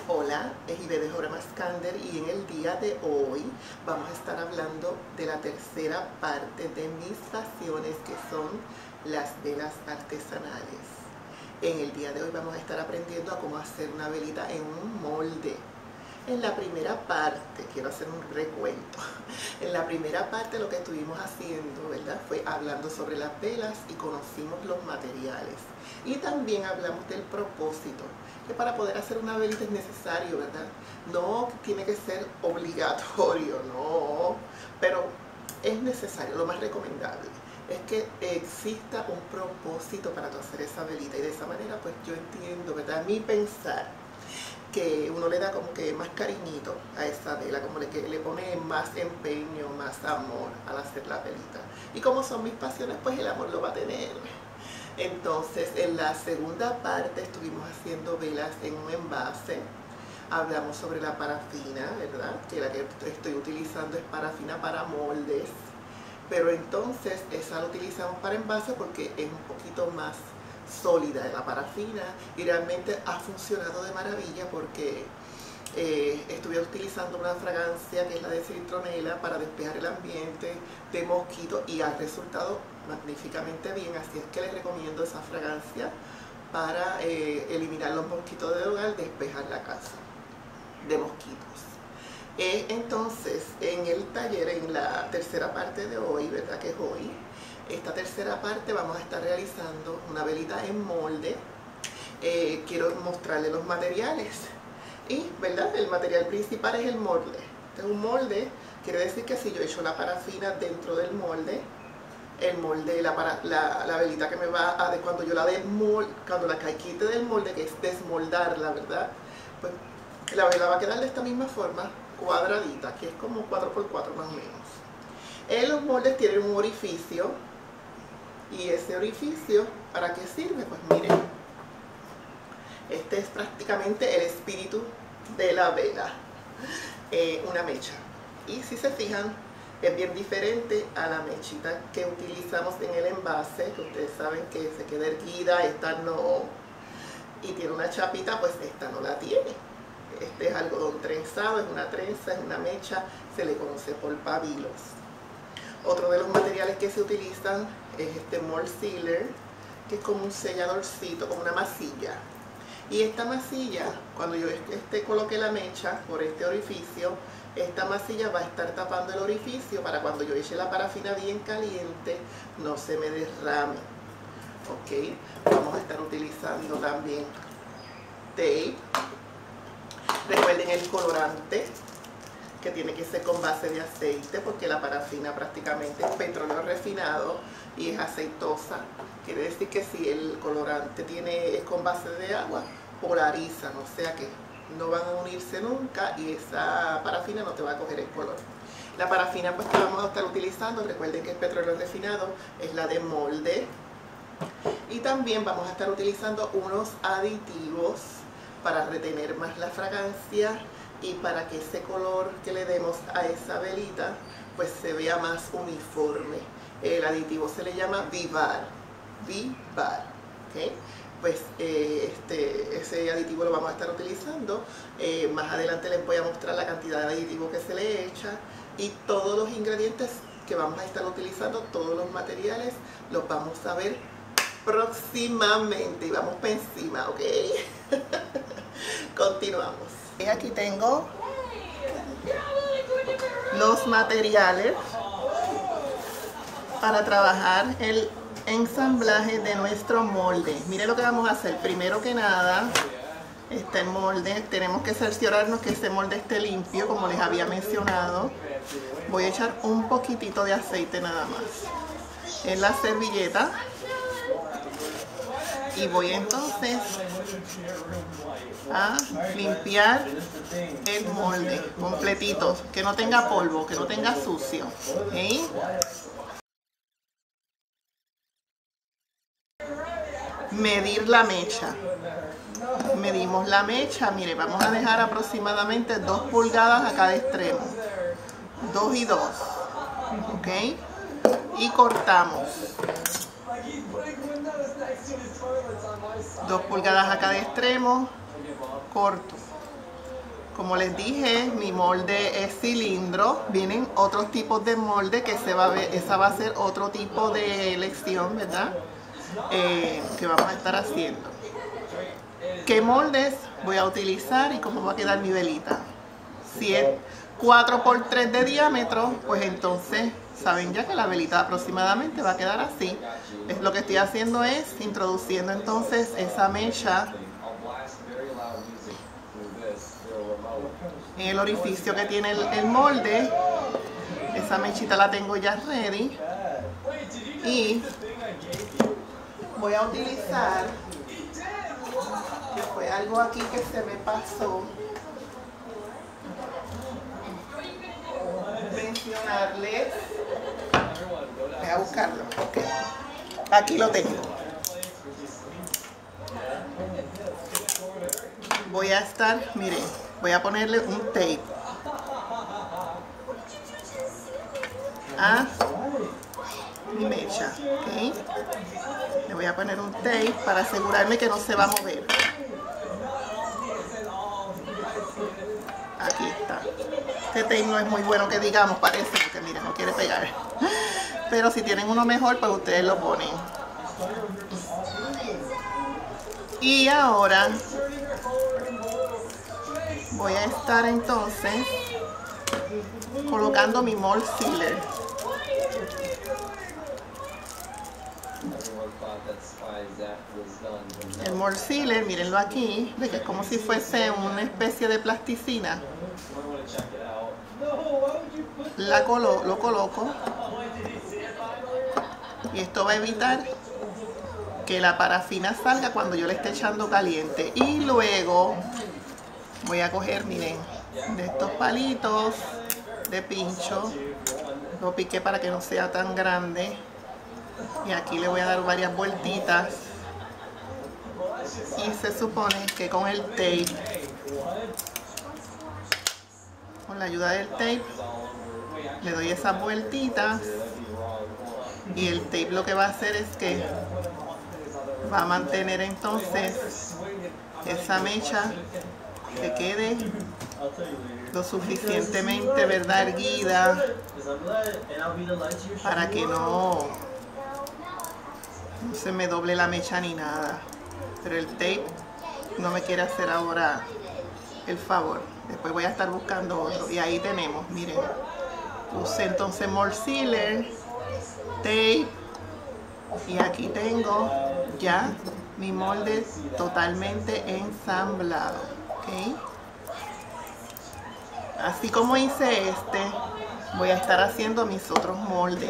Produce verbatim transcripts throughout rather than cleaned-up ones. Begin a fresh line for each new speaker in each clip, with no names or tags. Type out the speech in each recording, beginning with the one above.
Hola, es Ibe Maskander y en el día de hoy vamos a estar hablando de la tercera parte de mis pasiones, que son las velas artesanales. En el día de hoy vamos a estar aprendiendo a cómo hacer una velita en un molde. En la primera parte, quiero hacer un recuento, en la primera parte lo que estuvimos haciendo, ¿verdad?, fue hablando sobre las velas y conocimos los materiales. Y también hablamos del propósito, que para poder hacer una velita es necesario, ¿verdad? No tiene que ser obligatorio, no, pero es necesario, lo más recomendable es que exista un propósito para tú hacer esa velita. Y de esa manera, pues yo entiendo, ¿verdad?, mi pensar, que uno le da como que más cariñito a esa vela, como le, que le pone más empeño, más amor al hacer la velita. Y como son mis pasiones, pues el amor lo va a tener. Entonces, en la segunda parte estuvimos haciendo velas en un envase. Hablamos sobre la parafina, ¿verdad?, que la que estoy utilizando es parafina para moldes. Pero entonces esa la utilizamos para envase porque es un poquito más sólida de la parafina y realmente ha funcionado de maravilla, porque eh, estuve utilizando una fragancia que es la de citronela para despejar el ambiente de mosquitos y ha resultado magníficamente bien. Así es que les recomiendo esa fragancia para eh, eliminar los mosquitos del hogar, despejar la casa de mosquitos. Eh, entonces, en el taller, en la tercera parte de hoy, ¿verdad?, que es hoy, esta tercera parte vamos a estar realizando una velita en molde. Eh, quiero mostrarles los materiales. Y, ¿verdad?, el material principal es el molde. Este es un molde, quiere decir que si yo echo la parafina dentro del molde, el molde, la, para, la, la velita que me va a, de cuando yo la desmolde, cuando la quite del molde, que es desmoldarla, ¿verdad?, pues la vela va a quedar de esta misma forma, cuadradita, que es como cuatro por cuatro más o menos. En los moldes tienen un orificio. Y ese orificio, ¿para qué sirve? Pues miren, este es prácticamente el espíritu de la vela, eh, una mecha. Y si se fijan, es bien diferente a la mechita que utilizamos en el envase, que ustedes saben que se queda erguida, esta no, y tiene una chapita, pues esta no la tiene. Este es algodón trenzado, es una trenza, es una mecha, se le conoce por pabilos. Otro de los materiales que se utilizan es este mold sealer, que es como un selladorcito, como una masilla. Y esta masilla, cuando yo este, coloque la mecha por este orificio, esta masilla va a estar tapando el orificio para cuando yo eche la parafina bien caliente, no se me derrame. Ok, vamos a estar utilizando también tape. Recuerden el colorante, que tiene que ser con base de aceite, porque la parafina prácticamente es petróleo refinado y es aceitosa. Quiere decir que si el colorante tiene, es con base de agua, polarizan, o sea que no van a unirse nunca y esa parafina no te va a coger el color. La parafina pues que vamos a estar utilizando, recuerden que es petróleo refinado, es la de molde. Y también vamos a estar utilizando unos aditivos para retener más la fragancia y para que ese color que le demos a esa velita pues se vea más uniforme. El aditivo se le llama Vivar, Vivar, ¿okay? Pues eh, este, ese aditivo lo vamos a estar utilizando. Eh, más adelante les voy a mostrar la cantidad de aditivo que se le echa y todos los ingredientes que vamos a estar utilizando, todos los materiales, los vamos a ver próximamente y vamos para encima, ¿ok? Continuamos. Y aquí tengo los materiales para trabajar el ensamblaje de nuestro molde. Miren lo que vamos a hacer. Primero que nada, este molde, tenemos que cerciorarnos que este molde esté limpio, como les había mencionado. Voy a echar un poquitito de aceite nada más en la servilleta. Y voy entonces a limpiar el molde completito, que no tenga polvo, que no tenga sucio, ¿okay? Medir la mecha. Medimos la mecha, mire, vamos a dejar aproximadamente dos pulgadas a cada extremo. dos y dos, ¿ok? Y cortamos. dos pulgadas a cada extremo, corto. Como les dije, mi molde es cilindro. Vienen otros tipos de molde que se va a ver, esa va a ser otro tipo de lección, ¿verdad? Eh, que vamos a estar haciendo. ¿Qué moldes voy a utilizar y cómo va a quedar mi velita? Si es cuatro por tres de diámetro, pues entonces saben ya que la velita aproximadamente va a quedar así. Es lo que estoy haciendo es introduciendo entonces esa mecha en el orificio que tiene el, el molde. Esa mechita la tengo ya ready y voy a utilizar, que fue algo aquí que se me pasó mencionarles. Voy a buscarlo. Okay. Aquí lo tengo. Voy a estar, miren, voy a ponerle un tape a mi mecha, ¿ok? Le voy a poner un tape para asegurarme que no se va a mover. Aquí está. Este tape no es muy bueno que digamos, parece, porque mira, no quiere pegar. Pero si tienen uno mejor, pues ustedes lo ponen. Y ahora voy a estar entonces colocando mi mold sealer. El mold sealer, mírenlo aquí, ve que es como si fuese una especie de plasticina. La colo, lo coloco y esto va a evitar que la parafina salga cuando yo le esté echando caliente. Y luego voy a coger, miren, de estos palitos de pincho, lo piqué para que no sea tan grande y aquí le voy a dar varias vueltitas y se supone que con el tape, con la ayuda del tape, le doy esas vueltitas y el tape lo que va a hacer es que va a mantener entonces esa mecha que quede lo suficientemente, ¿verdad?, erguida para que no, no se me doble la mecha ni nada. Pero el tape no me quiere hacer ahora el favor. Después voy a estar buscando otro. Y ahí tenemos, miren, puse entonces mold sealer, tape, y aquí tengo ya mi molde totalmente ensamblado, ¿ok? Así como hice este, voy a estar haciendo mis otros moldes,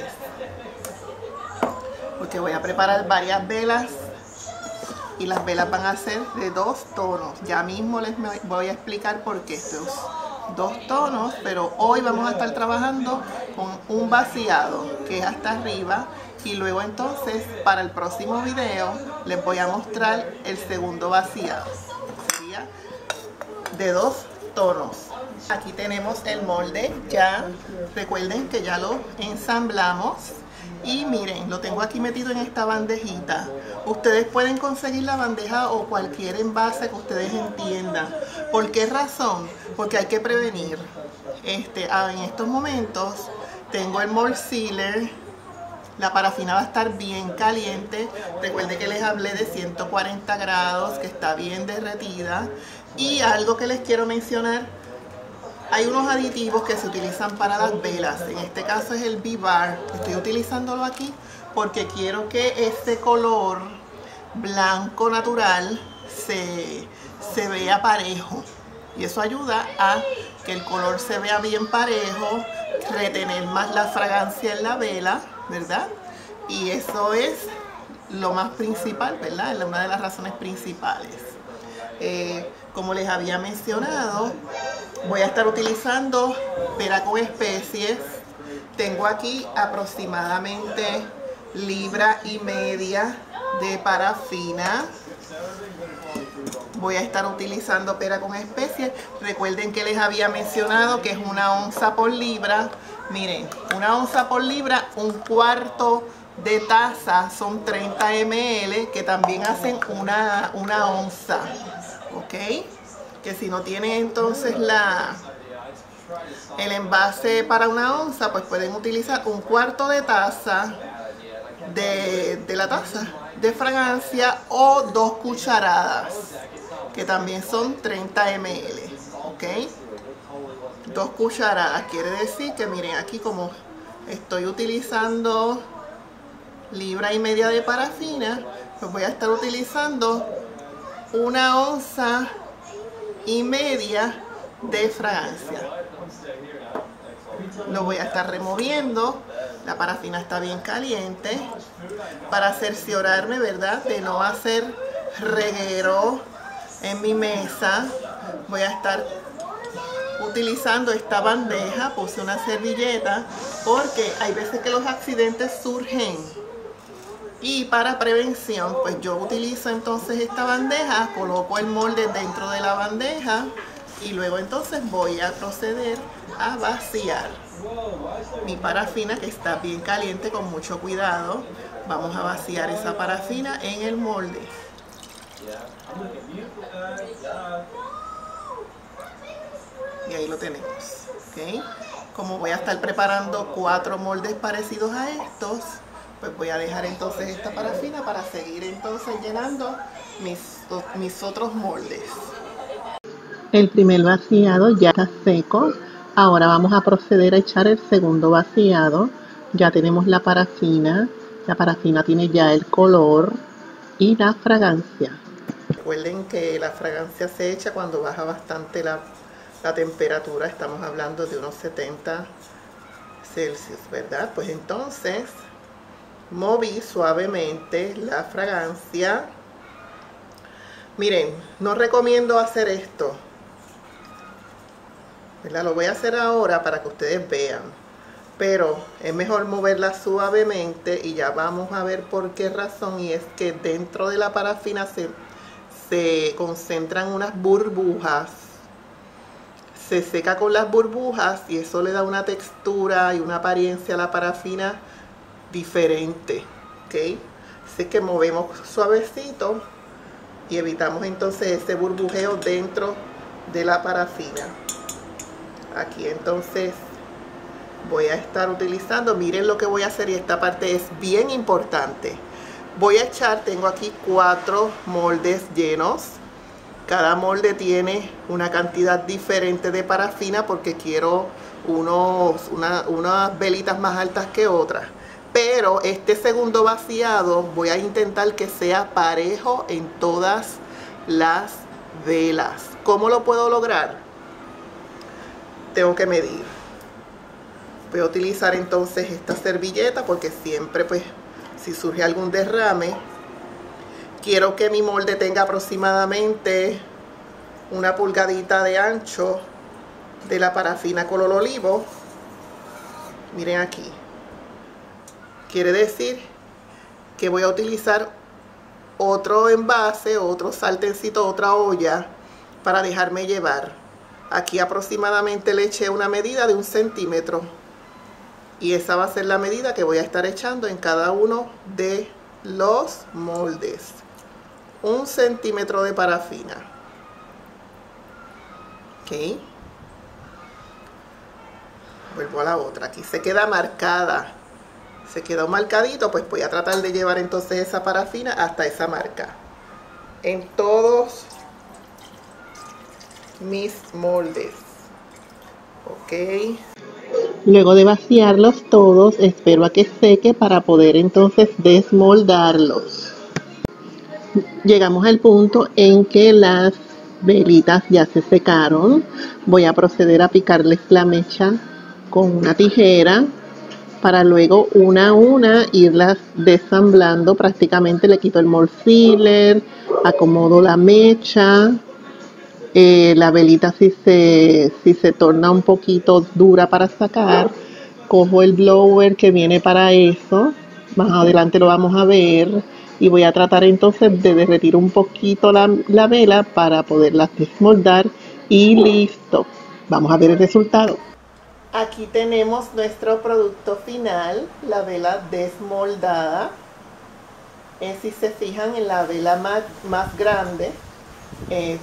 porque voy a preparar varias velas y las velas van a ser de dos tonos. Ya mismo les voy a explicar por qué estos dos tonos, pero hoy vamos a estar trabajando con un vaciado que es hasta arriba. Y luego entonces para el próximo video les voy a mostrar el segundo vaciado. Sería de dos tonos. Aquí tenemos el molde ya. Recuerden que ya lo ensamblamos. Y miren, lo tengo aquí metido en esta bandejita. Ustedes pueden conseguir la bandeja o cualquier envase que ustedes entiendan. ¿Por qué razón? Porque hay que prevenir. Este, ah, en estos momentos tengo el mold sealer. La parafina va a estar bien caliente. Recuerden que les hablé de ciento cuarenta grados, que está bien derretida. Y algo que les quiero mencionar, hay unos aditivos que se utilizan para las velas. En este caso es el V-Bar. Estoy utilizándolo aquí porque quiero que este color blanco natural se, se vea parejo. Y eso ayuda a que el color se vea bien parejo, retener más la fragancia en la vela, ¿verdad? Y eso es lo más principal, ¿verdad? Es una de las razones principales. Eh, como les había mencionado, voy a estar utilizando pera con especies. Tengo aquí aproximadamente libra y media de parafina. Voy a estar utilizando pera con especies. Recuerden que les había mencionado que es una onza por libra. Miren, una onza por libra, un cuarto de taza son treinta mililitros, que también hacen una, una onza. ¿Ok? que si no tienen entonces la el envase para una onza, pues pueden utilizar un cuarto de taza de, de la taza de fragancia o dos cucharadas, que también son treinta mililitros, ¿ok? Dos cucharadas, quiere decir que miren aquí como estoy utilizando libra y media de parafina, pues voy a estar utilizando una onza y media de fragancia. Lo voy a estar removiendo. La parafina está bien caliente para cerciorarme, ¿verdad?, de no hacer reguero en mi mesa. Voy a estar utilizando esta bandeja, puse una servilleta porque hay veces que los accidentes surgen, y para prevención pues yo utilizo entonces esta bandeja, coloco el molde dentro de la bandeja y luego entonces voy a proceder a vaciar mi parafina, que está bien caliente. Con mucho cuidado vamos a vaciar esa parafina en el molde. Y ahí lo tenemos, ¿ok? Como voy a estar preparando cuatro moldes parecidos a estos, pues voy a dejar entonces esta parafina para seguir entonces llenando mis, mis otros moldes. El primer vaciado ya está seco. Ahora vamos a proceder a echar el segundo vaciado. Ya tenemos la parafina. La parafina tiene ya el color y la fragancia. Recuerden que la fragancia se echa cuando baja bastante la, la temperatura. Estamos hablando de unos setenta Celsius, ¿verdad? Pues entonces moví suavemente la fragancia. Miren, no recomiendo hacer esto, ¿verdad? Lo voy a hacer ahora para que ustedes vean, pero es mejor moverla suavemente y ya vamos a ver por qué razón. Y es que dentro de la parafina se, se concentran unas burbujas, se seca con las burbujas y eso le da una textura y una apariencia a la parafina diferente, ¿ok? Así que movemos suavecito y evitamos entonces ese burbujeo dentro de la parafina. Aquí entonces voy a estar utilizando, miren lo que voy a hacer, y esta parte es bien importante. Voy a echar, tengo aquí cuatro moldes llenos. Cada molde tiene una cantidad diferente de parafina porque quiero unos, una, unas velitas más altas que otras. Pero este segundo vaciado voy a intentar que sea parejo en todas las velas. ¿Cómo lo puedo lograr? Tengo que medir. Voy a utilizar entonces esta servilleta porque siempre, pues, si surge algún derrame, quiero que mi molde tenga aproximadamente una pulgadita de ancho de la parafina color olivo. Miren aquí. Quiere decir que voy a utilizar otro envase, otro sartencito, otra olla para dejarme llevar. Aquí aproximadamente le eché una medida de un centímetro. Y esa va a ser la medida que voy a estar echando en cada uno de los moldes. Un centímetro de parafina. Ok. Vuelvo a la otra. Aquí se queda marcada. Se quedó marcadito, pues voy a tratar de llevar entonces esa parafina hasta esa marca. En todos mis moldes. Ok. Luego de vaciarlos todos, espero a que seque para poder entonces desmoldarlos. Llegamos al punto en que las velitas ya se secaron. Voy a proceder a picarles la mecha con una tijera para luego una a una irlas desamblando. Prácticamente le quito el mold filler, acomodo la mecha. Eh, la velita si se, si se torna un poquito dura para sacar, cojo el blower que viene para eso, más adelante lo vamos a ver, y voy a tratar entonces de derretir un poquito la, la vela para poderla desmoldar y listo. Vamos a ver el resultado. Aquí tenemos nuestro producto final, la vela desmoldada. Eh, si se fijan en la vela más, más grande, eh,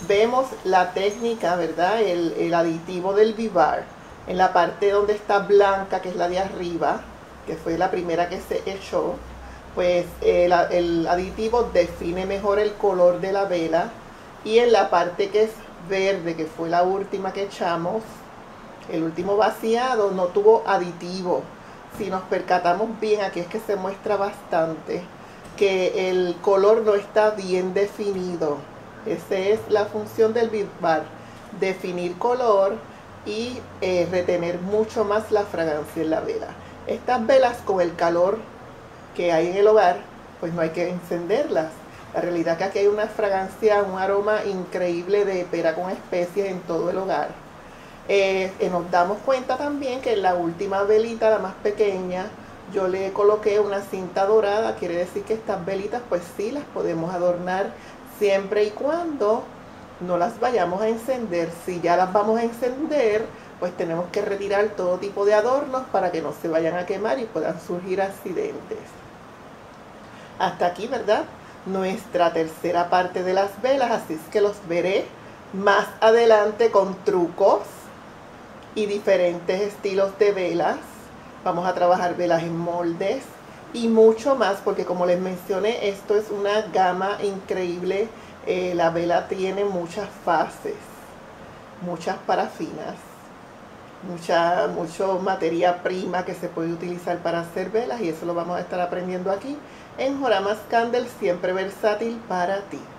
vemos la técnica, ¿verdad? El, el aditivo del Vivar. En la parte donde está blanca, que es la de arriba, que fue la primera que se echó, pues el, el aditivo define mejor el color de la vela. Y en la parte que es verde, que fue la última que echamos, el último vaciado, no tuvo aditivo. Si nos percatamos bien, aquí es que se muestra bastante que el color no está bien definido. Esa es la función del Vivar, definir color y eh, retener mucho más la fragancia en la vela. Estas velas, con el calor que hay en el hogar, pues no hay que encenderlas. La realidad es que aquí hay una fragancia, un aroma increíble de pera con especies en todo el hogar. Eh, eh, nos damos cuenta también que en la última velita, la más pequeña, yo le coloqué una cinta dorada. Quiere decir que estas velitas pues sí las podemos adornar siempre y cuando no las vayamos a encender. Si ya las vamos a encender, pues tenemos que retirar todo tipo de adornos para que no se vayan a quemar y puedan surgir accidentes. Hasta aquí, ¿verdad? Nuestra tercera parte de las velas, así es que los veré más adelante con trucos y diferentes estilos de velas. Vamos a trabajar velas en moldes y mucho más, porque como les mencioné, esto es una gama increíble. Eh, la vela tiene muchas fases, muchas parafinas, mucha mucho materia prima que se puede utilizar para hacer velas, y eso lo vamos a estar aprendiendo aquí en Joramas Candle, siempre versátil para ti.